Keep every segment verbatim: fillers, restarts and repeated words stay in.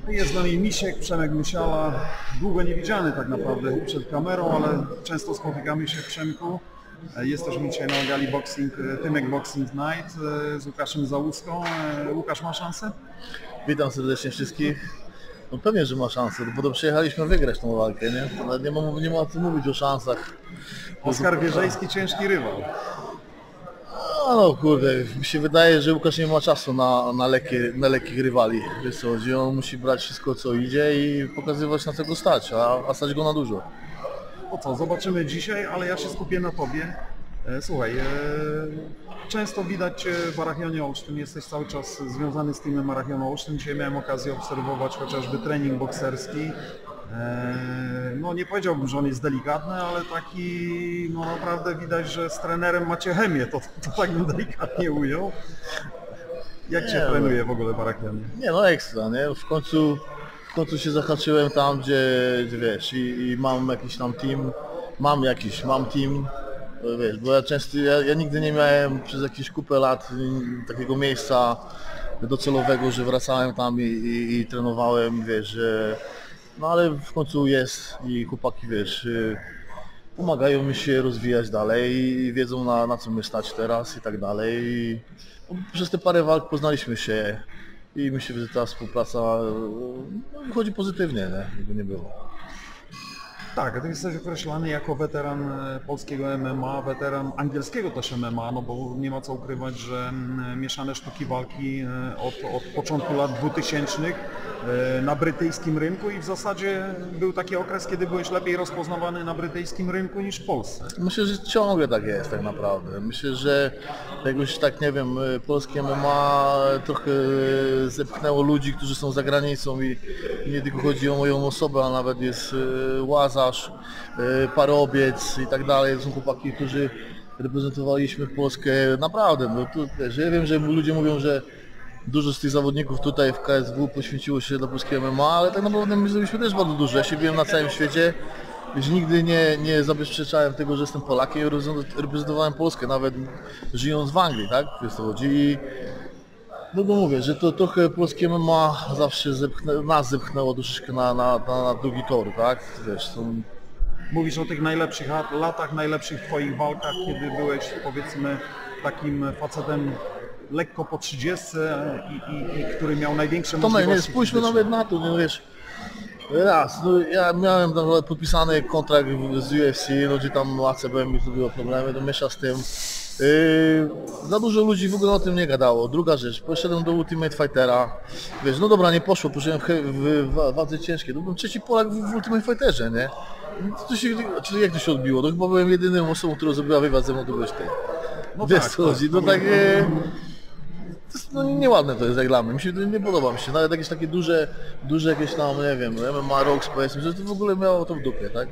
Jest z nami Misiek, Przemek Musiała, długo niewidziany tak naprawdę przed kamerą, ale często spotykamy się w Przemku. Jesteśmy dzisiaj na gali Boxing, Tymek Boxing Night z Łukaszem Załuską. Łukasz ma szansę? Witam serdecznie wszystkich. No pewnie, że ma szansę, bo to przyjechaliśmy wygrać tą walkę, nie? Nie ma, nie ma co mówić o szansach. Oskar Wierzejski, ciężki rywal. No, no kurde, mi się wydaje, że Łukasz nie ma czasu na, na, lekkie, na lekkich rywali. Wiesz co chodzi, on musi brać wszystko co idzie i pokazywać na co go stać, a, a stać go na dużo. No co, zobaczymy dzisiaj, ale ja się skupię na Tobie. Słuchaj, często widać Cię w Arachionie Olsztyn, jesteś cały czas związany z teamem Arachionu Olsztyn. Dzisiaj miałem okazję obserwować chociażby trening bokserski. No nie powiedziałbym, że on jest delikatny, ale taki, no naprawdę widać, że z trenerem macie chemię, to, to tak bym delikatnie ujął. Jak Cię Nie, trenuje w ogóle w Arachionie? Nie no ekstra, nie? W końcu, w końcu się zahaczyłem tam, gdzie, gdzie wiesz, i, i mam jakiś tam team, mam jakiś, mam team. Wiesz, bo ja często, ja, ja nigdy nie miałem przez jakieś kupę lat takiego miejsca docelowego, że wracałem tam i, i, i trenowałem, wiesz, że, no ale w końcu jest i chłopaki, wiesz, pomagają mi się rozwijać dalej i wiedzą na, na co my stać teraz i tak dalej. I przez te parę walk poznaliśmy się i myślę, że ta współpraca no, wychodzi pozytywnie, nie? Jakby nie było. Tak, ty jesteś określany jako weteran polskiego M M A, weteran angielskiego też M M A, no bo nie ma co ukrywać, że mieszane sztuki walki od, od początku lat dwutysięcznych na brytyjskim rynku i w zasadzie był taki okres, kiedy byłeś lepiej rozpoznawany na brytyjskim rynku niż w Polsce. Myślę, że ciągle tak jest tak naprawdę. Myślę, że jakoś tak, nie wiem, polskie M M A trochę zepchnęło ludzi, którzy są za granicą i nie tylko chodzi o moją osobę, a nawet jest Łazarz, Parobiec i tak dalej. To są chłopaki, którzy reprezentowaliśmy Polskę naprawdę. Bo tu, wiesz, ja wiem, że ludzie mówią, że dużo z tych zawodników tutaj w K S W poświęciło się dla polskiego M M A, ale tak naprawdę my zrobiliśmy też bardzo dużo. Ja się byłem na całym świecie. Wiesz, nigdy nie, nie zabezpieczałem tego, że jestem Polakiem i reprezentowałem Polskę, nawet żyjąc w Anglii, tak? Wiesz co chodzi. I no bo mówię, że to trochę polskie M M A zawsze zepchnę, nas zepchnęło troszeczkę na, na, na, na drugi tor, tak? Wiesz, są... Mówisz o tych najlepszych latach, najlepszych Twoich walkach, kiedy byłeś, powiedzmy, takim facetem lekko po trzydziestce i, i, i który miał największe Tomek, możliwości nie, spójrzmy fizyczne. nawet na to, nie wiesz. Raz, no ja miałem tam podpisany kontrakt z U F C, no gdzie tam A C B mi zrobiło problemy, to miesza z tym. Yy, za dużo ludzi w ogóle o tym nie gadało. Druga rzecz, poszedłem do Ultimate Fightera, wiesz, no dobra, nie poszło, poszedłem w, w, w wadze ciężkiej, to byłem trzeci Polak w, w Ultimate Fighterze, nie? To się, czyli jak to się odbiło? To chyba byłem jedyną osobą, która zrobiła wywiad ze mną, to byłeś ty. No Wiesz tak, co chodzi, no tak. takie... To jest, no, nieładne to jest jak dla mnie, mi się, nie podoba mi się, nawet jakieś takie duże, duże jakieś tam, nie wiem, M M A Rocks powiedzmy, że to w ogóle miało to w dupie, tak?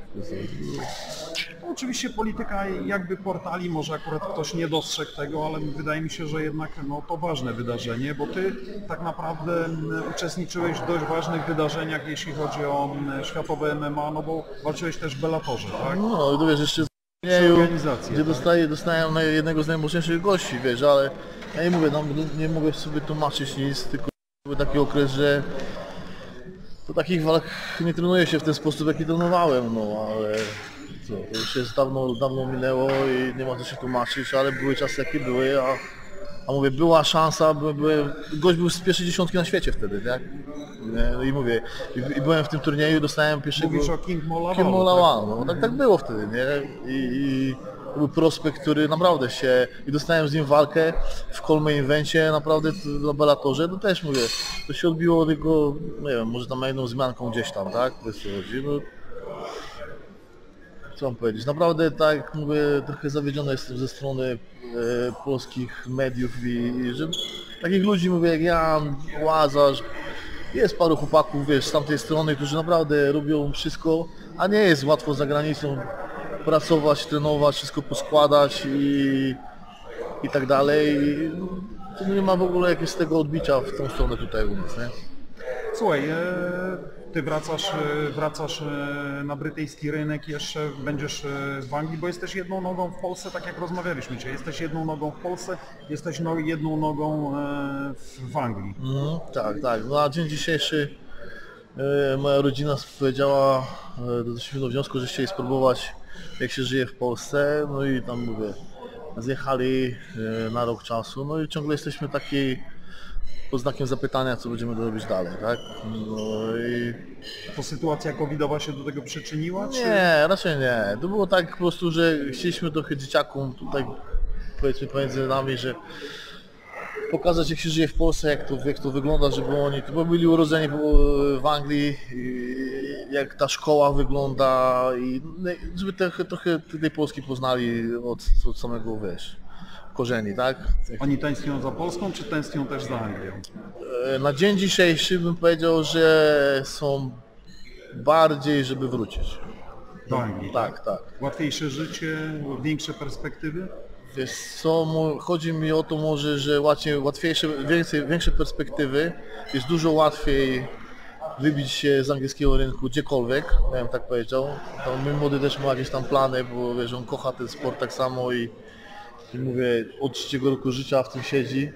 No, oczywiście polityka jakby portali, może akurat ktoś nie dostrzegł tego, ale wydaje mi się, że jednak no, to ważne wydarzenie, bo ty tak naprawdę uczestniczyłeś w dość ważnych wydarzeniach, jeśli chodzi o światowe M M A, no bo walczyłeś też w Bellatorze, tak? No, to wiesz, jeszcze w organizację, gdzie tak? dostaję, dostałem na jednego z najmocniejszych gości, wiesz, ale ja nie mówię, no, nie mogę sobie tłumaczyć nic, tylko był taki okres, że po takich walk nie trenuje się w ten sposób, jaki trenowałem, no ale co, to już jest dawno, dawno minęło i nie ma co się tłumaczyć, ale były czasy jakie były, a, a mówię, była szansa, by, by, gość był z pierwszej dziesiątki na świecie wtedy, tak? Nie, i mówię, i, i byłem w tym turnieju, dostałem pierwszego... Mówisz o King Mola King Mola tak? One, no tak, tak było wtedy, nie? I, i to był prospekt, który naprawdę się... I dostałem z nim walkę w Colmain Evencie, naprawdę na Bellatorze, no też mówię, to się odbiło tylko, nie wiem, może tam na jedną zmianką gdzieś tam, tak? Wiesz co chodzi, no... Co mam powiedzieć, naprawdę tak jak mówię, trochę zawiedziony jestem ze strony e, polskich mediów i, i że takich ludzi mówię jak ja, Łazarz, jest paru chłopaków, wiesz, z tamtej strony, którzy naprawdę robią wszystko, a nie jest łatwo za granicą pracować, trenować, wszystko poskładać i, i tak dalej. I to nie ma w ogóle jakiegoś z tego odbicia w tą stronę tutaj u nas, nie? Słuchaj, e, ty wracasz, e, wracasz e, na brytyjski rynek, jeszcze będziesz e, w Anglii, bo jesteś jedną nogą w Polsce, tak jak rozmawialiśmy dzisiaj. Jesteś jedną nogą w Polsce, jesteś no, jedną nogą e, w, w Anglii. Mm, tak, tak. Na dzień dzisiejszy E, Moja rodzina powiedziała, e, doszliśmy do wniosku, że chcieli spróbować jak się żyje w Polsce, no i tam mówię, zjechali e, na rok czasu, no i ciągle jesteśmy taki pod znakiem zapytania, co będziemy robić dalej, tak? No i... To sytuacja covidowa się do tego przyczyniła? Czy... Nie, raczej nie. To było tak po prostu, że chcieliśmy trochę dzieciakom tutaj, powiedzmy pomiędzy nami, że pokazać jak się żyje w Polsce, jak to, jak to wygląda, żeby oni, bo byli urodzeni w Anglii, jak ta szkoła wygląda i żeby trochę, trochę tej Polski poznali od, od samego, wiesz, korzeni, tak? Oni tęsknią za Polską, czy tęsknią też za Anglią? Na dzień dzisiejszy bym powiedział, że są bardziej, żeby wrócić. Do Anglii? Tak, tak. Łatwiejsze życie, większe perspektywy? Wiesz co, chodzi mi o to może, że łatwiej, łatwiejsze, więcej, większe perspektywy, jest dużo łatwiej wybić się z angielskiego rynku gdziekolwiek, ja bym tak powiedział. Tam mój młody też ma jakieś tam plany, bo wiesz, on kocha ten sport tak samo i, i mówię, od trzeciego roku życia w tym siedzi.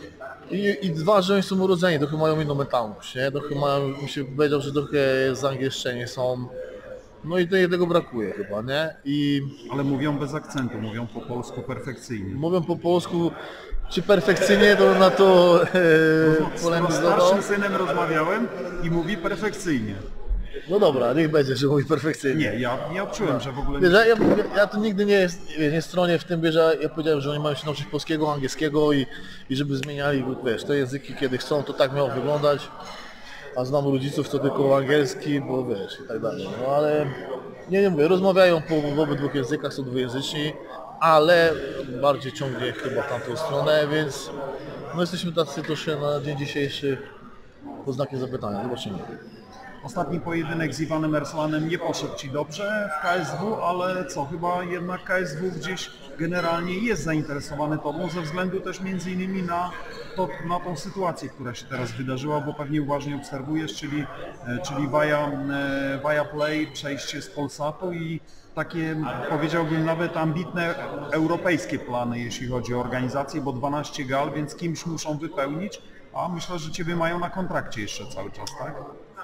I, I dwa, że oni są urodzeni, trochę mają inną mentalność, nie? Trochę mają, mi się powiedział, że trochę zangielszczeni są. No i to tego brakuje chyba, nie? I Ale mówią bez akcentu, mówią po polsku perfekcyjnie. mówią po polsku, czy perfekcyjnie, to na to e, Z polemizował. starszym synem rozmawiałem i mówi perfekcyjnie. No dobra, niech będzie, że mówi perfekcyjnie. Nie, ja nie odczułem, że w ogóle Wiesz, nie... ja, ja, ja tu nigdy nie, jest, nie stronię w tym, że ja powiedziałem, że oni mają się nauczyć polskiego, angielskiego i, i żeby zmieniali, wiesz, te języki kiedy chcą, to tak miało wyglądać. A znam rodziców, co tylko angielski, bo wiesz, i tak dalej. No ale nie, nie mówię, rozmawiają po w obydwu językach, są dwujęzyczni, ale bardziej ciągnie chyba w tamtą stronę, więc no jesteśmy tacy troszkę na dzień dzisiejszy pod znakiem zapytania, zobaczymy. Ostatni pojedynek z Iwanem Erslanem nie poszedł Ci dobrze w K S W, ale co, chyba jednak K S W gdzieś generalnie jest zainteresowany Tobą ze względu też między innymi na, to, na tą sytuację, która się teraz wydarzyła, bo pewnie uważnie obserwujesz, czyli, czyli via, via Play, przejście z Polsatu i takie, powiedziałbym, nawet ambitne europejskie plany, jeśli chodzi o organizację, bo dwanaście gal, więc kimś muszą wypełnić, a myślę, że Ciebie mają na kontrakcie jeszcze cały czas, tak?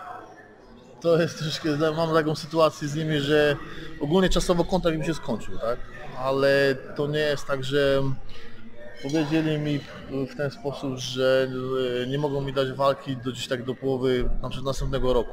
To jest troszkę, mam taką sytuację z nimi, że ogólnie czasowo kontrakt mi się skończył, tak? Ale to nie jest tak, że powiedzieli mi w ten sposób, że nie mogą mi dać walki do gdzieś tak do połowy na przykład następnego roku.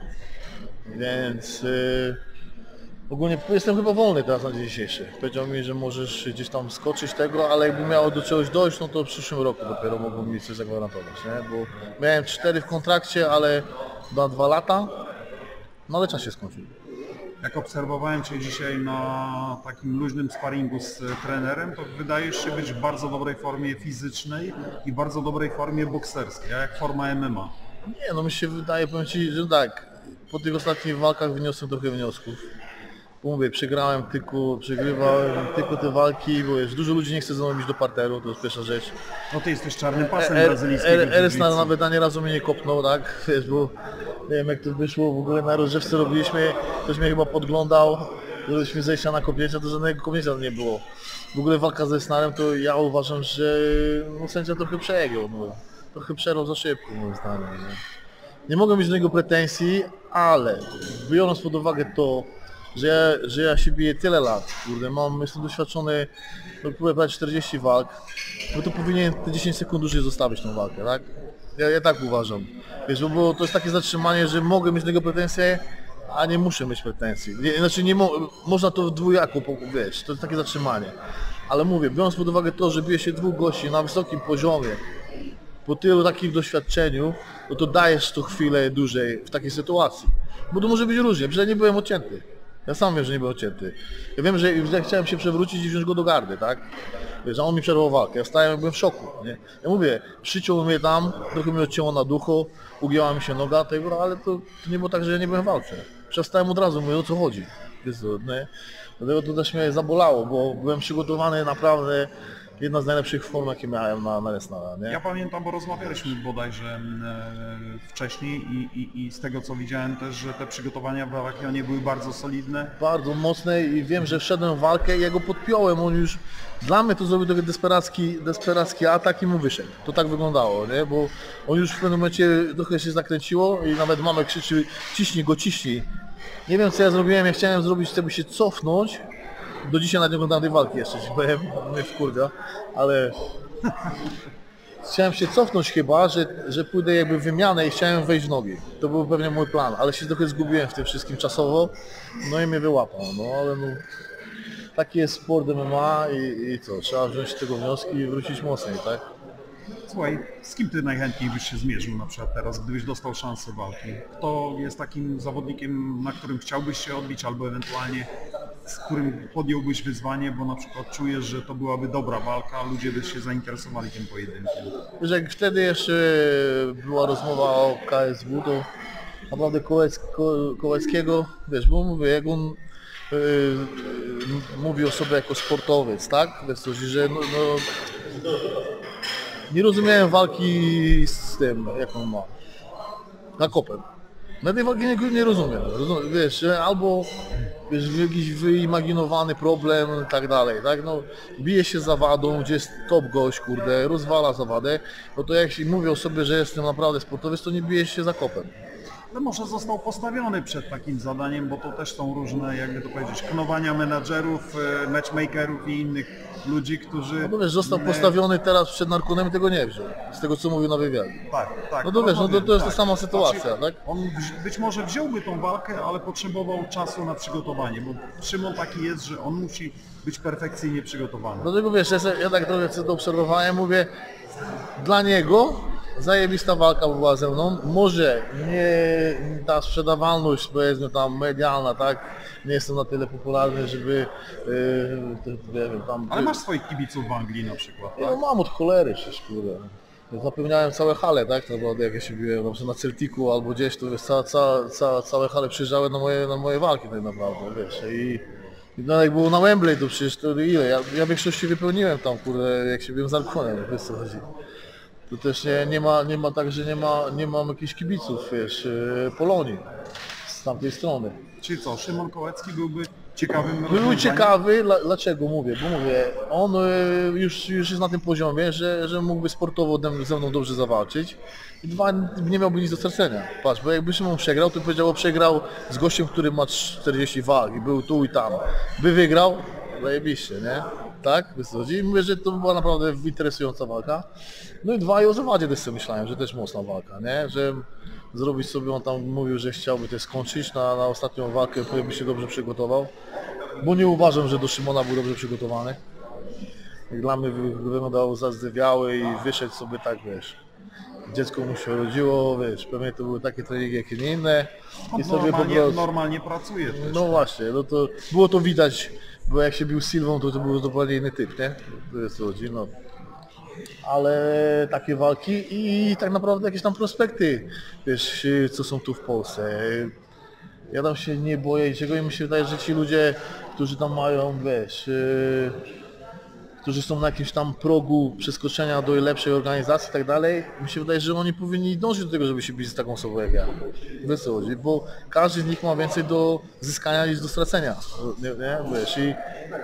Więc yy, ogólnie jestem chyba wolny teraz na dzień dzisiejszy. Powiedział mi, że możesz gdzieś tam skoczyć tego, ale jakby miało do czegoś dojść, no to w przyszłym roku dopiero mogą mi coś zagwarantować, nie? Bo miałem cztery w kontrakcie, ale na dwa lata. No ale czas się skończył. Jak obserwowałem Cię dzisiaj na takim luźnym sparingu z trenerem, to wydajesz się być w bardzo dobrej formie fizycznej i bardzo dobrej formie bokserskiej, a jak forma M M A? Nie, no mi się wydaje, powiem Ci, że tak, po tych ostatnich walkach wyniosłem trochę wniosków. Bo mówię, przegrałem tylko, przegrywałem tylko te walki, bo wiesz, dużo ludzi nie chce ze mną iść do parteru, to jest pierwsza rzecz. No Ty jesteś czarnym pasem Er- brazylijskiego er- Eres jiu-jitsu. nawet ani razu mnie nie kopnął, tak, wiesz, bo nie wiem jak to wyszło, w ogóle na rozgrzewce robiliśmy, ktoś mnie chyba podglądał, żebyśmy zejścia na kopnięcia, to żadnego kopnięcia nie było. W ogóle walka ze Snarem, to ja uważam, że no, sędzia trochę przegiął, no, trochę przerwał za szybko moim zdaniem. Nie, nie mogę mieć do niego pretensji, ale biorąc pod uwagę to, że ja, że ja się biję tyle lat, kurde, mam, jestem doświadczony, no, próbuję brać czterdzieści walk, no to powinien te dziesięć sekund dłużej zostawić tą walkę, tak? Ja, ja tak uważam. Wiesz, bo to jest takie zatrzymanie, że mogę mieć do niego pretensje, a nie muszę mieć pretensji. Nie, znaczy nie mo można to w dwójako, wiesz, to jest takie zatrzymanie. Ale mówię, biorąc pod uwagę to, że bije się dwóch gości na wysokim poziomie, po tylu takim doświadczeniu, no to dajesz to chwilę dłużej w takiej sytuacji. Bo to może być różnie, przecież ja nie byłem odcięty. Ja sam wiem, że nie byłem odcięty. Ja wiem, że ja chciałem się przewrócić i wziąć go do gardy, tak? Wiesz, a on mi przerwał walkę, ja stałem, byłem w szoku, nie? Ja mówię, przyciął mnie tam, trochę mnie odcięło na duchu, ugięła mi się noga, tego, ale to, to nie było tak, że ja nie byłem w walce. Przestałem od razu, mówię, o co chodzi? Wiesz co, nie? Dlatego to też mnie zabolało, bo byłem przygotowany naprawdę jedna z najlepszych form, jakie miałem na, na Lesnara, nie? Ja pamiętam, bo rozmawialiśmy bodajże e, wcześniej i, i, i z tego co widziałem też, że te przygotowania w Barakionie były bardzo solidne. Bardzo mocne i wiem, że wszedłem w walkę i ja go podpiąłem, on już dla mnie to zrobił taki desperacki, desperacki atak i mu wyszedł. To tak wyglądało, nie? Bo on już w pewnym momencie trochę się zakręciło i nawet mama krzyczy ciśnij go, ciśnij. Nie wiem co ja zrobiłem, ja chciałem zrobić, żeby się cofnąć. Do dzisiaj nawet nie oglądałem tej walki jeszcze, ci powiem, mnie wkurwia, ale chciałem się cofnąć chyba, że, że pójdę jakby w wymianę i chciałem wejść w nogi. To był pewnie mój plan, ale się trochę zgubiłem w tym wszystkim czasowo, no i mnie wyłapał, no ale no taki jest sport M M A i, i co, trzeba wziąć z tego wnioski i wrócić mocniej, tak? Słuchaj, z kim ty najchętniej byś się zmierzył na przykład teraz, gdybyś dostał szansę walki? Kto jest takim zawodnikiem, na którym chciałbyś się odbić, albo ewentualnie z którym podjąłbyś wyzwanie, bo na przykład czujesz, że to byłaby dobra walka, a ludzie by się zainteresowali tym pojedynkiem? Wiesz, jak wtedy jeszcze była rozmowa o K S W, to naprawdę Kołecz, Ko, Kołeckiego, wiesz, bo mówię, jak on yy, yy, mówi o sobie jako sportowiec, tak? Wiesz, coś, że no, no, nie rozumiałem walki z tym, jak on ma, na kopem. Na tej walki nie, nie rozumiem, rozumiem, wiesz, że albo wiesz, jakiś wyimaginowany problem i tak dalej, tak, no bije się za wadą, gdzie jest top gość, kurde, rozwala zawadę, no to jak się mówi o sobie, że jestem naprawdę sportowiec, to nie bije się za kopem. Ale może został postawiony przed takim zadaniem, bo to też są różne, jakby to powiedzieć, knowania menadżerów, e, matchmakerów i innych ludzi, którzy... No to wiesz, został e, postawiony teraz przed Narkonem i tego nie wziął, z tego co mówił na wywiadzie. Tak, tak. No to wiesz, no to, to jest ta tak. sama sytuacja, Znaczy, tak? On wzi- być może wziąłby tą walkę, ale potrzebował czasu na przygotowanie, bo Szymon taki jest, że on musi być perfekcyjnie przygotowany. Dlatego wiesz, ja, se- ja tak trochę to obserwowałem, mówię, dla niego zajebista walka była ze mną, może nie ta sprzedawalność, powiedzmy tam medialna, tak, nie jestem na tyle popularny, żeby, yy, nie wiem, tam... Ale masz swoich kibiców w Anglii na przykład, Ja tak? no mam od cholery przecież, kurde. Ja zapełniałem całe hale, tak, naprawdę jak ja się biłem, na przykład na Celticu albo gdzieś, to wiesz, ca, ca, ca, całe hale przyjeżdżały na moje, na moje walki tak naprawdę, wiesz, i... I no jak było na Wembley, to przecież to ile, ja, ja w większości wypełniłem tam, kurde, jak się biłem z Arkonem, wiesz co chodzi. To też nie, nie ma, nie ma tak, że nie ma, nie mam jakichś kibiców, wiesz, yy, Polonii z tamtej strony. Czyli co, Szymon Kołecki byłby ciekawym Był rozwiązaniem? ciekawy, dla- dlaczego mówię, bo mówię, on y, już, już jest na tym poziomie, że, że mógłby sportowo ode- ze mną dobrze zawalczyć i dwa, nie miałby nic do stracenia. Patrz, bo jakby Szymon przegrał, to powiedział, przegrał z gościem, który ma czterdzieści walk i był tu i tam. By wygrał, zajebiście, nie? Tak? Wiesz co chodzi? I mówię, że to była naprawdę interesująca walka. No i dwa, i o zawadzie też sobie myślałem, że też mocna walka, nie? Że zrobić sobie, on tam mówił, że chciałby też skończyć na, na ostatnią walkę, by się dobrze przygotował. Bo nie uważam, że do Szymona był dobrze przygotowany. Jak dla mnie wy- wyglądał zazdzewiały i wyszedł sobie tak, wiesz. Dziecko mu się urodziło, wiesz, pewnie to były takie treningi, jakie nie inne. On I sobie po normalnie, prostu... normalnie pracuje też. No właśnie, no to było to widać, bo jak się bił z Silvą, to to był zupełnie inny typ, nie? To jest co chodzi, no. Ale takie walki i tak naprawdę jakieś tam prospekty, wiesz, co są tu w Polsce. Ja tam się nie boję niczego i mi się wydaje, że ci ludzie, którzy tam mają, wiesz, yy, którzy są na jakimś tam progu przeskoczenia do lepszej organizacji i tak dalej, mi się wydaje, że oni powinni dążyć do tego, żeby się bić z taką osobą jak ja. Wiesz co chodzi, bo każdy z nich ma więcej do zyskania niż do stracenia, nie, nie? Wiesz, i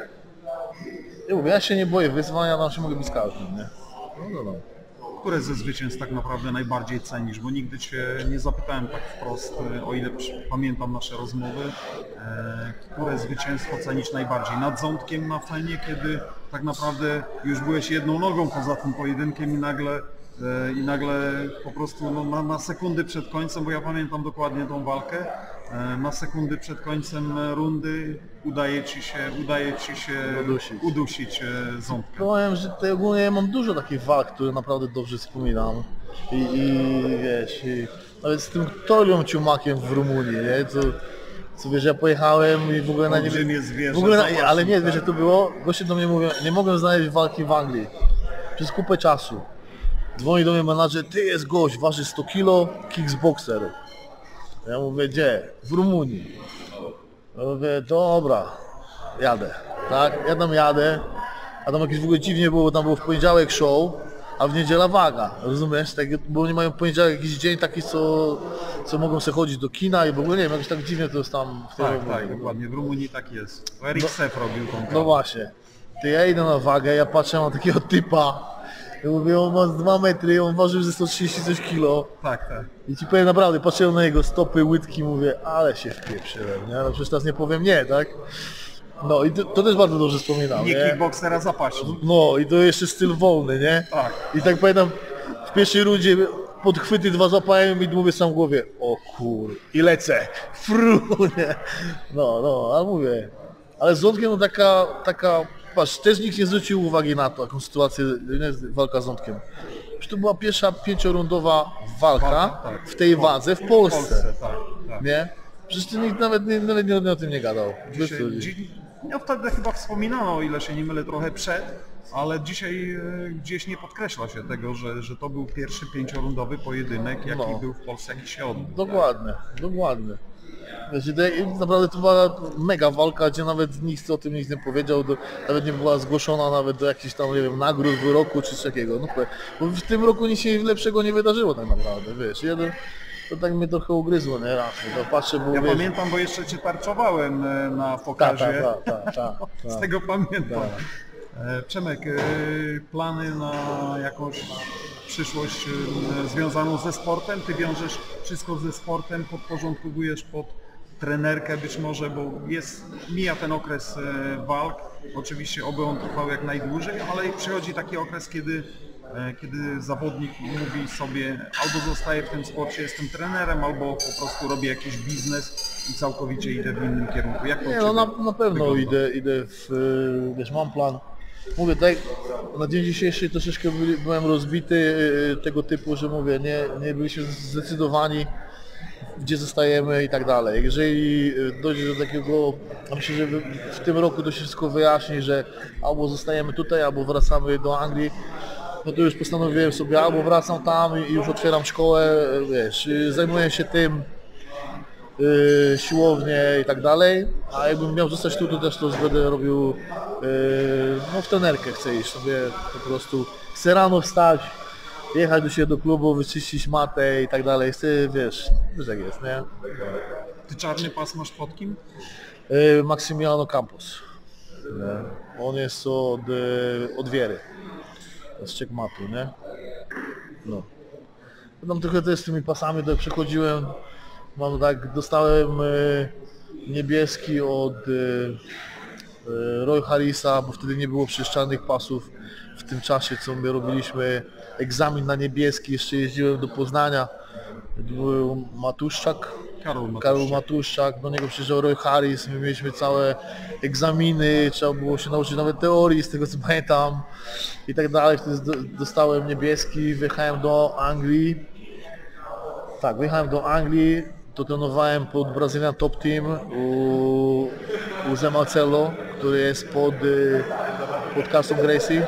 ja mówię, ja się nie boję wyzwania, tam się mogę bić z każdym, nie? No, no, no. Które ze zwycięstw tak naprawdę najbardziej cenisz? Bo nigdy Cię nie zapytałem tak wprost, e, o ile przy- pamiętam nasze rozmowy, e, które zwycięstwo cenisz najbardziej? Nad Ząbkiem na Fenie, kiedy tak naprawdę już byłeś jedną nogą poza tym pojedynkiem i nagle, e, i nagle po prostu no, na, na sekundy przed końcem, bo ja pamiętam dokładnie tą walkę, e, na sekundy przed końcem rundy udaje Ci się, udaje ci się Udusić. udusić e, Ząbka. Powiem, że tutaj ogólnie ja mam dużo takich walk, które naprawdę dobrze wspominam. I, i wiesz, i nawet z tym Tolią Ciumakiem w Rumunii, nie? Co, co wiesz, ja pojechałem i w ogóle na nie... Olbrzymie zwierzę, W ogóle na, zobacz, ale nie, tak? wiesz jak to było? Goście do mnie mówią, nie mogłem znaleźć walki w Anglii. Przez kupę czasu. Dzwoni do mnie menadżer, ty jest gość, waży sto kilo, kickboxer. Ja mówię, gdzie? W Rumunii. Ja mówię, dobra, jadę. Tak, ja tam jadę. a tam jakieś w ogóle dziwnie było, bo tam było w poniedziałek show, a w niedziela waga, rozumiesz? Tak, bo oni mają w poniedziałek jakiś dzień taki, co, co mogą sobie chodzić do kina i w ogóle nie wiem, jakoś tak dziwnie to jest tam w tej Tak, Rumunii. tak, dokładnie. W Rumunii tak jest. Erik Sef robił tą No kawę. właśnie. Ty ja idę na wagę, ja patrzę na takiego typa, ja mówię, on ma dwa metry, on ważył ze sto trzydzieści coś kilo. Tak, tak. I ci powiem naprawdę, patrzyłem na jego stopy, łydki, mówię, ale się wpieprzyłem, nie? No przecież teraz nie powiem nie, tak? No i to, to też bardzo dobrze wspominam, Nie nie? kickboksera zapaści. No i to jeszcze styl wolny, nie? Tak. I tak pamiętam, w pierwszej rundzie podchwyty dwa złapałem i mówię sam w głowie, o kur... i lecę, fru, nie? No, no, ale mówię, ale z Ządkiem no taka, taka, patrz, też nikt nie zwrócił uwagi na to, jaką sytuację, nie, walka z Ządkiem. Przecież to była pierwsza pięciorundowa walka Walka, tak. w tej wadze w Polsce, W Polsce, tak, tak. nie? Przecież to nikt nawet, nie, nawet nie o tym nie gadał. Wiesz, co Dzisiaj, chodzi? dzi- no wtedy chyba wspominano, o ile się nie mylę, trochę przed, ale dzisiaj e, gdzieś nie podkreśla się tego, że, że to był pierwszy pięciorundowy pojedynek, jaki No. był w Polsce, jaki się odbył. Dokładnie, dokładnie. Wiesz, i to- naprawdę to była mega walka, gdzie nawet nikt o tym nic nie powiedział, do, nawet nie była zgłoszona nawet do jakichś tam, nie wiem, nagród, wyroku czy coś takiego. No, bo w tym roku nic się lepszego nie wydarzyło tak naprawdę, wiesz. Jeden, to tak mnie trochę ugryzło, nie raz. To patrzę, bo Ja wiesz, pamiętam, bo jeszcze cię tarczowałem e, na ta, ta, pokazie. ta, ta, ta, Z ta. tego pamiętam. E, Przemek, e, plany na jakąś przyszłość e, związaną ze sportem? Ty wiążesz wszystko ze sportem, podporządkowujesz pod trenerkę być może, bo jest, mija ten okres e, walk. Oczywiście oby on trwał jak najdłużej, ale przychodzi taki okres, kiedy, e, kiedy zawodnik mówi sobie albo zostaję w tym sporcie, jestem trenerem, albo po prostu robię jakiś biznes i całkowicie idę w innym kierunku. Jak to u Nie, no ciebie na, na pewno wygląda? idę, idę w, y, wiesz, mam plan. Mówię, tak, na dzień dzisiejszy troszeczkę byli- byłem rozbity y, tego typu, że mówię, nie, nie byliśmy zdecydowani, gdzie zostajemy i tak dalej. Jeżeli y, dojdzie do takiego, ja myślę, że w, w tym roku to się wszystko wyjaśni, że albo zostajemy tutaj, albo wracamy do Anglii, no to już postanowiłem sobie, albo wracam tam i już otwieram szkołę, wiesz, y, zajmuję się tym, Yy, siłownię i tak dalej, a jakbym miał zostać tu, to też to będę robił yy, no w trenerkę chcę iść sobie po prostu, chcę rano wstać, jechać do siebie do klubu, wyczyścić matę i tak dalej, chcę, wiesz, wiesz jak jest, nie? Ty czarny pas masz pod kim? Yy, Maximiliano Campos, nie? On jest od, yy, od Wiery, z Checkmatu, nie? No. Tam trochę też z tymi pasami tak przechodziłem, mam tak, dostałem y, niebieski od y, y, Roy Harrisa, bo wtedy nie było przyszczanych pasów w tym czasie, co my robiliśmy egzamin na niebieski, jeszcze jeździłem do Poznania, był Matuszczak, Karol Matuszczak. Karol Matuszczak, do niego przyjeżdżał Roy Harris, my mieliśmy całe egzaminy, trzeba było się nauczyć nawet teorii, z tego co pamiętam i tak dalej, wtedy do- dostałem niebieski, wyjechałem do Anglii. Tak, wyjechałem do Anglii, to trenowałem pod Brazilian Top Team u, u Zé Marcelo, który jest pod, y, pod Carson Gracie.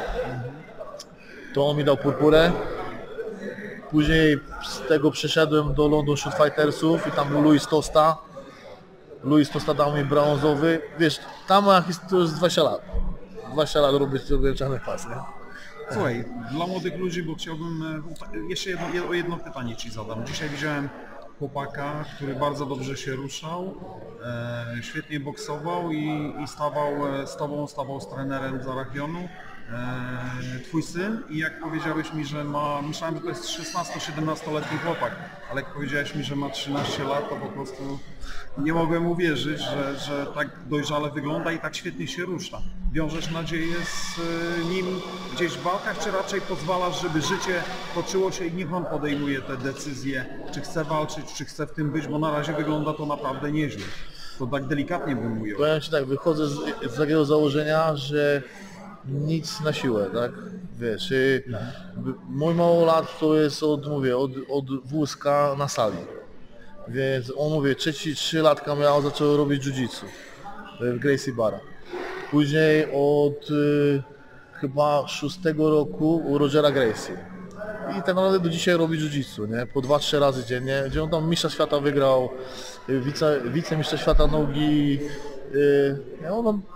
To on mi dał purpurę. Później z tego przeszedłem do London Shoot Fightersów i tam był Luis Tosta. Luis Tosta dał mi brązowy. Wiesz, tam to jest dwadzieścia lat. dwadzieścia lat robić sobie czarny pas, nie? Słuchaj, dla młodych ludzi, bo chciałbym e, jeszcze jedno, jed- o jedno pytanie ci zadam. Dzisiaj widziałem chłopaka, który bardzo dobrze się ruszał, e, świetnie boksował i, i stawał e, z tobą, stawał z trenerem Zarachionu. E, twój syn i jak powiedziałeś mi, że ma, myślałem, że to jest szesnasto-siedemnastoletni chłopak, ale jak powiedziałeś mi, że ma trzynaście lat, to po prostu nie mogłem uwierzyć, że, że tak dojrzale wygląda i tak świetnie się rusza. Wiążesz nadzieję z e, nim gdzieś w walkach, czy raczej pozwalasz, żeby życie toczyło się i niech on podejmuje te decyzje, czy chce walczyć, czy chce w tym być, bo na razie wygląda to naprawdę nieźle. To tak delikatnie bym ujął. Powiem Ci tak, wychodzę z, z takiego założenia, że nic na siłę, tak? Wiesz, y, b- mój małolat to jest od, mówię, od, od wózka na sali. Więc on, mówię, trzeci, trzy latka miał, zaczął robić jiu-jitsu w Gracie Barra. Później od y, chyba szóstego roku u Rogera Gracie. I tak naprawdę do dzisiaj robi jiu-jitsu, nie? Po dwa trzy razy dziennie, gdzie on tam mistrza świata wygrał, y, wice, wicemistrza świata nogi. Y, nie, on tam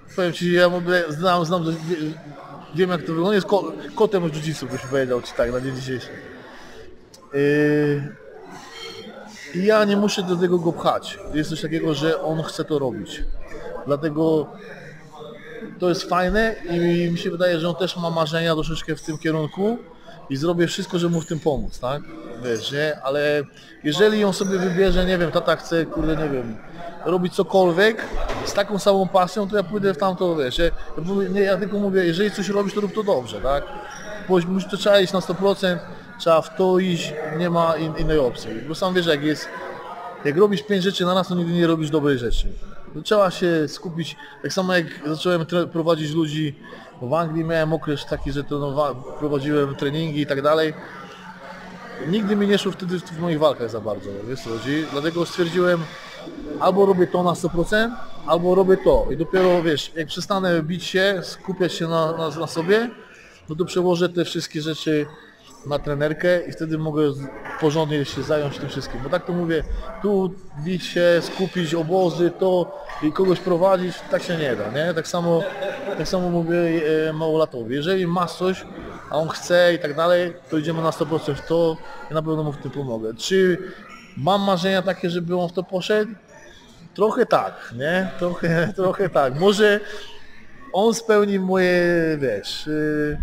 powiem ci, ja mówię, znam, znam, wiem jak to wygląda, on jest ko kotem w jiu-jitsu, byś powiedział ci tak na dzień dzisiejszy. Yy, I ja nie muszę do tego go pchać. Jest coś takiego, że on chce to robić. Dlatego to jest fajne i mi się wydaje, że on też ma marzenia troszeczkę w tym kierunku i zrobię wszystko, żeby mu w tym pomóc, tak? Wiesz, nie? Ale jeżeli on sobie wybierze, nie wiem, tata chce, kurde, nie wiem, robić cokolwiek z taką samą pasją, to ja pójdę w tamto, wiesz, ja, nie, ja tylko mówię, jeżeli coś robisz, to rób to dobrze, tak? Bo to trzeba iść na sto procent, trzeba w to iść, nie ma in, innej opcji. Bo sam wiesz, jak jest, jak robisz pięć rzeczy na raz, to nigdy nie robisz dobrej rzeczy. To trzeba się skupić, tak samo jak zacząłem prowadzić ludzi, w Anglii miałem okres taki, że prowadziłem treningi i tak dalej. Nigdy mi nie szło wtedy w moich walkach za bardzo, wiesz co chodzi? Dlatego stwierdziłem, albo robię to na sto procent, albo robię to. I dopiero, wiesz, jak przestanę bić się, skupiać się na, na, na sobie, no to przełożę te wszystkie rzeczy na trenerkę i wtedy mogę porządnie się zająć tym wszystkim. Bo tak to mówię, tu bić się, skupić obozy, to i kogoś prowadzić, tak się nie da, nie? Tak samo, tak samo mówię e, małolatowi. Jeżeli masz coś, a on chce i tak dalej, to idziemy na sto procent w to i na pewno mu w tym pomogę. Czy mam marzenia takie, żeby on w to poszedł? Trochę tak, nie? Trochę, trochę tak. Może on spełni moje, wiesz, yy,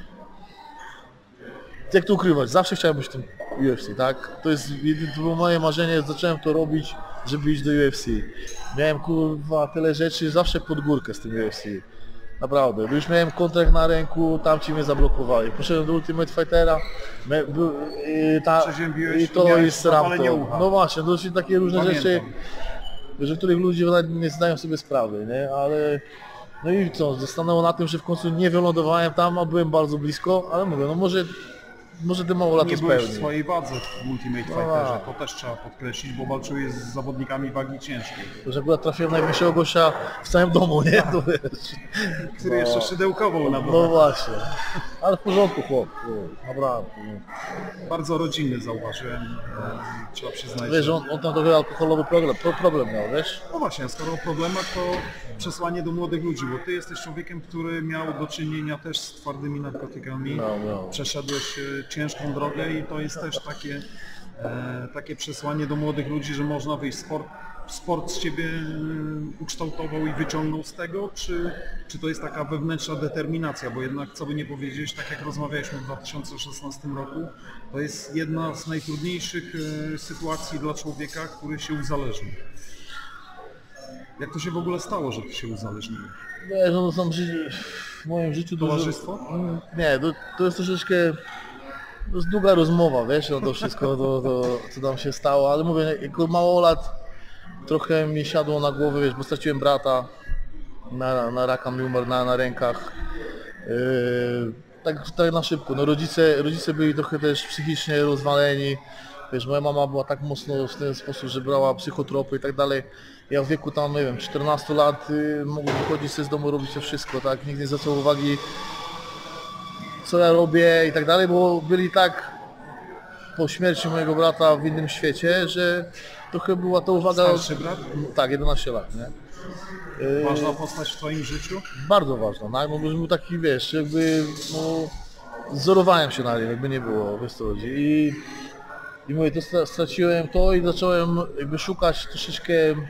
jak to ukrywać, zawsze chciałem być w tym U F C, tak? To jest, to było moje marzenie, zacząłem to robić, żeby iść do U F C. Miałem kurwa tyle rzeczy, zawsze pod górkę z tym U F C. Naprawdę, już miałem kontrakt na ręku, tam ci mnie zablokowali. Poszedłem do Ultimate Fightera, me, by, i, ta, i to jest Ramto. No właśnie, to są takie różne Pamiętam. rzeczy, że których ludzie nie zdają sobie sprawy, nie? Ale no i co, zostanęło na tym, że w końcu nie wylądowałem tam, a byłem bardzo blisko, ale mówię, no może Może ty mało lat to spełni. Nie byłeś w swojej wadze w Ultimate Fighterze, to też trzeba podkreślić, bo walczyłeś z zawodnikami wagi ciężkiej. To, że akurat trafiłem największego gościa w całym domu, nie? To wiesz. Który no, jeszcze szydełkował na No właśnie. Ale w porządku chłop, naprawdę. Bardzo rodzinny zauważyłem, trzeba przyznać. Wiesz, on, on tam trochę alkoholowy problem, problem miał, wiesz? No właśnie, skoro o problemach, to przesłanie do młodych ludzi, bo ty jesteś człowiekiem, który miał do czynienia też z twardymi narkotykami. No, no. Przeszedłeś ciężką drogę i to jest też takie, e, takie przesłanie do młodych ludzi, że można wyjść. Sport, sport z ciebie ukształtował i wyciągnął z tego, czy, czy to jest taka wewnętrzna determinacja, bo jednak co by nie powiedzieć, tak jak rozmawialiśmy w dwa tysiące szesnastym roku, to jest jedna z najtrudniejszych e, sytuacji dla człowieka, który się uzależnił. Jak to się w ogóle stało, że ty się uzależniłeś? Wiesz, no to są w moim życiu dużo... Towarzystwo? Nie, to, to jest troszeczkę... To jest długa rozmowa, wiesz, no to wszystko, to, to, co tam się stało, ale mówię, jako mało lat trochę mi siadło na głowę, wiesz, bo straciłem brata, na, na raka mi umarł na, na rękach. Yy, tak, tak na szybko, no rodzice, rodzice byli trochę też psychicznie rozwaleni. Wiesz, moja mama była tak mocno w ten sposób, że brała psychotropy i tak dalej. Ja w wieku tam, nie wiem, czternastu lat y, mogłem wychodzić sobie z domu, robić to wszystko, tak? Nikt nie zwracał uwagi, co ja robię i tak dalej, bo byli tak po śmierci mojego brata w innym świecie, że trochę była to uwaga... Starszy brat? Tak, jedenaście lat, nie? Y, Ważna postać w twoim życiu? Bardzo ważna, tak? Bo był taki, wiesz, jakby, no... Wzorowałem się na nim, jakby nie było, wiesz co chodzi. I... I mówię, to straciłem to i zacząłem jakby szukać troszeczkę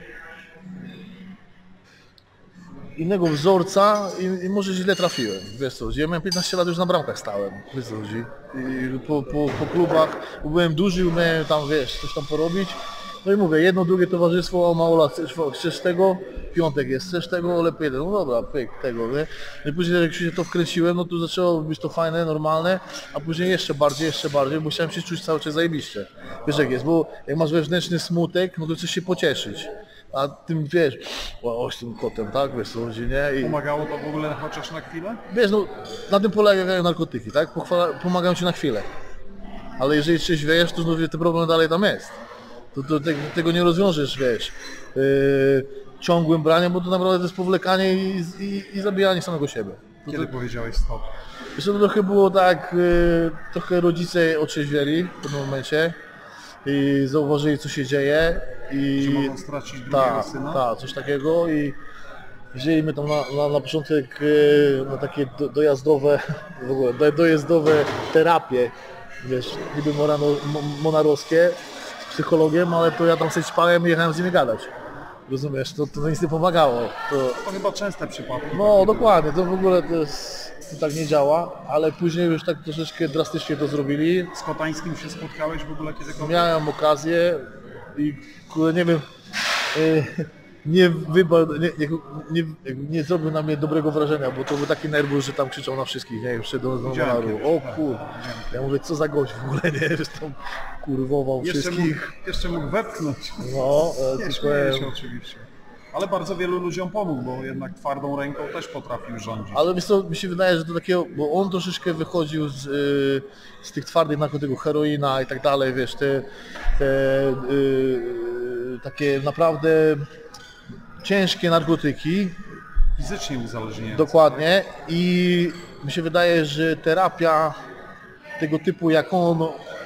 innego wzorca i, i może źle trafiłem, wiesz co, ja miałem piętnaście lat, już na bramkach stałem, wiesz co chodzi, i po, po, po klubach, bo byłem duży, umiałem tam, wiesz, coś tam porobić. No i mówię, jedno, drugie towarzystwo, o mało lat, chcesz, chcesz tego, piątek jest, chcesz tego, lepiej jeden, no dobra, pyk, tego, nie? No i później jak się to wkręciłem, no to zaczęło być to fajne, normalne, a później jeszcze bardziej, jeszcze bardziej, bo chciałem się czuć cały czas zajebiście. Wiesz jak jest, bo jak masz wewnętrzny smutek, no to chcesz się pocieszyć. A tym wiesz, o, z tym kotem, tak, wiesz co chodzi, nie? I... Pomagało to w ogóle chociaż na chwilę? Wiesz, no na tym polegają narkotyki, tak? Pochwala, pomagają ci na chwilę. Ale jeżeli trzeźwiejesz, to znów ten problem dalej tam jest. To, to te, tego nie rozwiążesz, wiesz, yy, ciągłym braniem, bo to naprawdę to jest powlekanie i, i, i zabijanie samego siebie. To, Kiedy to, powiedziałeś stop? wiesz, to trochę było tak, yy, trochę rodzice otrzeźwieli w pewnym momencie i zauważyli, co się dzieje i... Że mogą stracić drugiego ta, syna? Tak, coś takiego i wzięli mnie tam na, na, na początek e, na takie do, dojazdowe, w ogóle do, dojazdowe terapie, wiesz, niby morano, mo, monarowskie z psychologiem, ale to ja tam sobie ćpałem i jechałem z nimi gadać. Rozumiesz, to, to nic nie pomagało. To, To chyba częste przypadki. no dokładnie, to w ogóle to, jest, to tak nie działa, ale później już tak troszeczkę drastycznie to zrobili. Z Kotańskim się spotkałeś w ogóle kiedykolwiek? Miałem okazję i kurde, nie wiem, e, nie, wyba, nie, nie, nie, nie zrobił na mnie dobrego wrażenia, bo to był taki nerwus, że tam krzyczał na wszystkich, nie, jeszcze do, do Widziałem monaru. kiedyś, O tak. kur, ja mówię, co za gość w ogóle, nie, że tam kurwował Jeszcze mógł, wszystkich. jeszcze mógł wepchnąć. No, e, Nie coś śmieję powiem. się oczywiście. Ale bardzo wielu ludziom pomógł, bo jednak twardą ręką też potrafił rządzić. Ale wiesz co, mi się wydaje, że to takiego, bo on troszeczkę wychodził z, y, z tych twardych narkotyków, heroina i tak dalej, wiesz, te, te y, takie naprawdę ciężkie narkotyki, Fizycznie uzależnienie. dokładnie, i mi się wydaje, że terapia tego typu, jak on,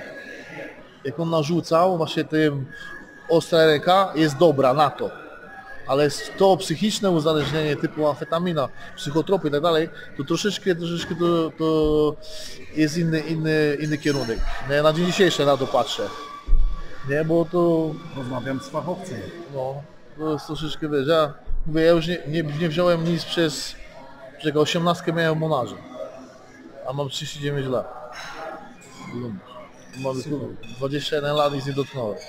jak on narzucał, właśnie tym ostra ręka, jest dobra na to. Ale to psychiczne uzależnienie typu amfetamina, psychotropy i tak dalej, to troszeczkę, troszeczkę to, to jest inny, inny, inny kierunek. Nie, na dzień dzisiejszy na to patrzę. Nie, bo to, Rozmawiam z fachowcem. no, to jest troszeczkę, wiesz, ja mówię, ja już nie, nie, nie wziąłem nic przez, przez osiemnastkę miałem w Monarze, a mam trzydzieści dziewięć lat. Mam dwadzieścia jeden lat i nic nie dotknąłem.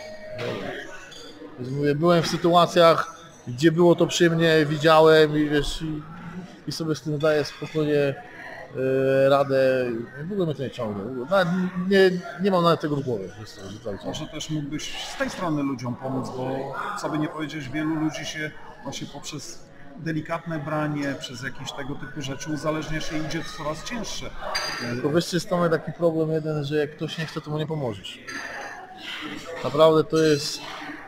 Więc mówię, byłem w sytuacjach, gdzie było to przy mnie, widziałem i wiesz, i, i sobie z tym daję spokojnie e, radę. W ogóle mnie to nie ciągnie. Nawet nie, nie mam nawet tego w głowie. Wiesz co, że cały czas. Może też mógłbyś z tej strony ludziom pomóc, bo co by nie powiedzieć, wielu ludzi się właśnie poprzez delikatne branie, przez jakieś tego typu rzeczy uzależnia się i idzie coraz cięższe. Tylko wiesz, jest tam taki problem jeden, że jak ktoś nie chce, to mu nie pomożesz. Naprawdę to jest...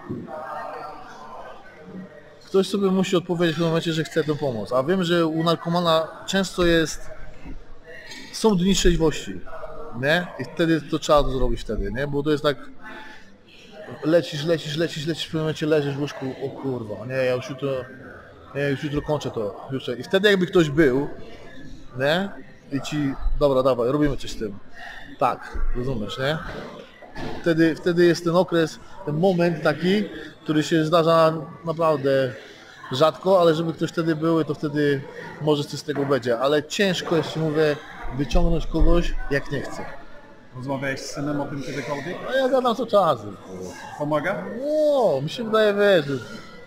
Ktoś sobie musi odpowiedzieć w tym momencie, że chce tę pomoc. A wiem, że u narkomana często jest... Są dni trzeźwości, nie? I wtedy to trzeba to zrobić wtedy, nie? Bo to jest tak... Lecisz, lecisz, lecisz, lecisz, w pewnym momencie leżysz w łóżku, o kurwa, nie, ja już jutro... Nie, już jutro kończę to. Jutro. I wtedy jakby ktoś był, nie? I ci, dobra, dawaj, robimy coś z tym. Tak, rozumiesz, nie? Wtedy, wtedy jest ten okres, ten moment taki, który się zdarza naprawdę rzadko, ale żeby ktoś wtedy był, to wtedy może coś z tego będzie. Ale ciężko jest, ci mówię, wyciągnąć kogoś, jak nie chce. Rozmawiałeś z synem o tym kiedykolwiek? A ja gadam co czas. Pomaga? No, mi się wydaje, wiesz, że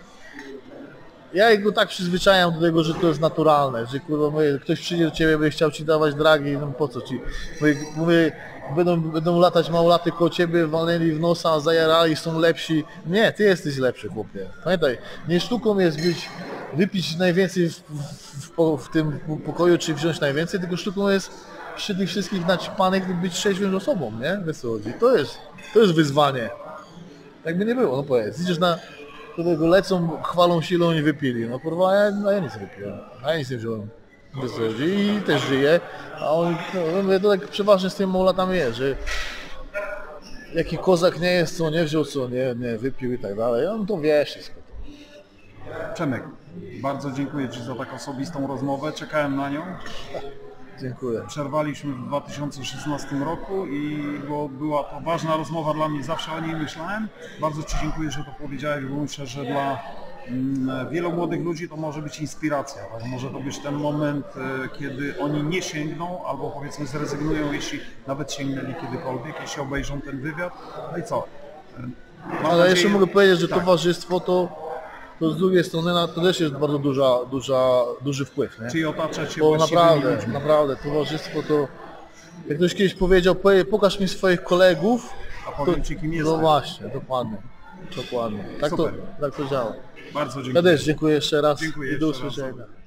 ja go tak przyzwyczajam do tego, że to jest naturalne, że kurwa, mówię, ktoś przyjdzie do ciebie, będzie chciał ci dawać dragi, no po co ci? Mówię, mówię będą, będą latać małolaty koło ciebie, walnęli w nosa, zajarali, są lepsi. Nie, ty jesteś lepszy, chłopie. Pamiętaj, nie sztuką jest być, wypić najwięcej w, w, w, w tym pokoju, czy wziąć najwięcej, tylko sztuką jest przy tych wszystkich naćpanych być trzeźwą osobą, nie? Wiesz co chodzi? To jest, to jest wyzwanie. Jakby nie było, no powiedz, idziesz na... Do tego lecą, chwalą silą i wypili. No kurwa, ja, no ja nic nie wypiłem. A ja nic nie wziąłem. Wiesz co chodzi? I też żyje. A on, no, mówię, to tak przeważnie z tymi małolatami jest, że jaki kozak nie jest, co nie wziął, co nie, nie wypił i tak dalej. On to wie wszystko. Przemek, bardzo dziękuję Ci za tak osobistą rozmowę. Czekałem na nią. Dziękuję. Przerwaliśmy w dwa tysiące szesnastym roku i bo była to ważna rozmowa dla mnie, zawsze o niej myślałem. Bardzo Ci dziękuję, że to powiedziałeś, bo myślę, że dla mm, wielu młodych ludzi to może być inspiracja. Tak? Może to być ten moment, e, kiedy oni nie sięgną albo powiedzmy zrezygnują, jeśli nawet sięgnęli kiedykolwiek, jeśli obejrzą ten wywiad. No i co? E, mam Ale nadzieję- jeszcze mogę powiedzieć, że tak. towarzystwo to, to z drugiej strony na to też jest bardzo duża, duża, duży wpływ, nie? Czyli otaczać się Bo właściwymi naprawdę, ludźmi. naprawdę, towarzystwo to... Jak ktoś kiedyś powiedział, "Powie- pokaż mi swoich kolegów", A powiem Ci, kim no jesteś. właśnie, dokładnie, dokładnie. Tak to, Super. tak to działa. Bardzo Ja dziękuję. też dziękuję jeszcze raz Dziękuję i do jeszcze raz. usłyszenia.